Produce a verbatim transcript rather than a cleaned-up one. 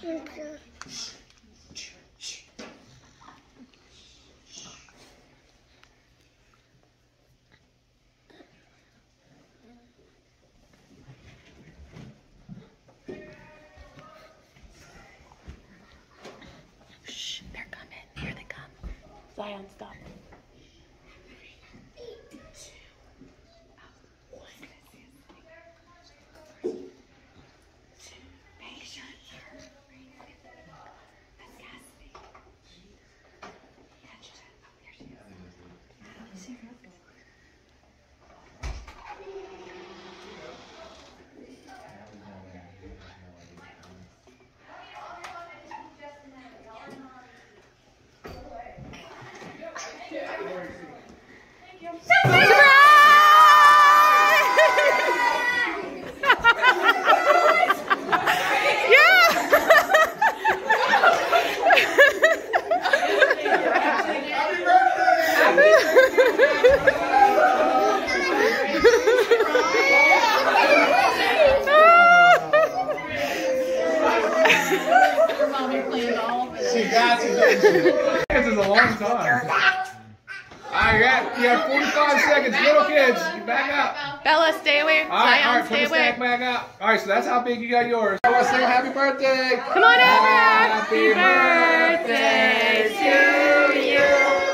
Shh, they're coming. Here they come. Zion, stop. She got you. This is a long time. Alright, you got, you got forty-five seconds. Little kids, you back up. Bella, stay away. Alright, Zion, alright, put stay the stack away. back up. Alright, so that's how big you got yours. I want to say happy birthday. Come on over. Happy birthday to you.